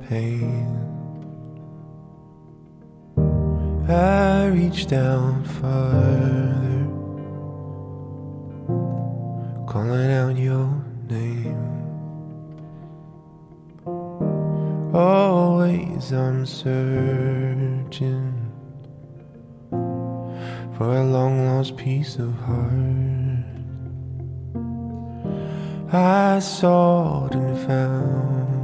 pain. I reach down farther, calling out your name. Always I'm searching for a long-lost piece of heart. I sought and found